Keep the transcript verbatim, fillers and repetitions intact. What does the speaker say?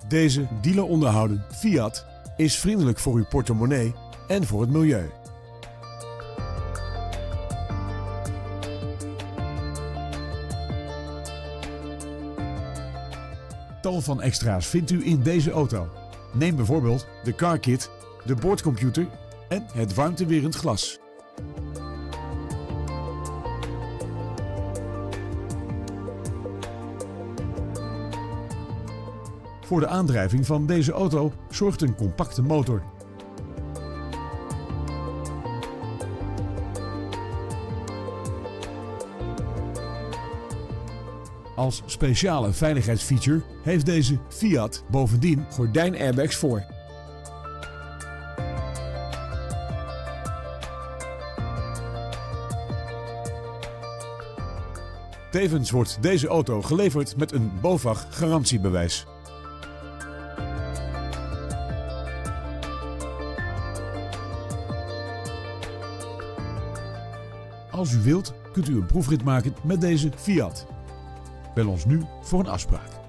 Deze dealer onderhouden Fiat is vriendelijk voor uw portemonnee en voor het milieu. Tal van extra's vindt u in deze auto. Neem bijvoorbeeld de car kit, de boordcomputer en het warmtewerend glas. Voor de aandrijving van deze auto zorgt een compacte motor. Als speciale veiligheidsfeature heeft deze Fiat bovendien gordijn-airbags voor. Tevens wordt deze auto geleverd met een BOVAG garantiebewijs. Als u wilt, kunt u een proefrit maken met deze Fiat. Bel ons nu voor een afspraak.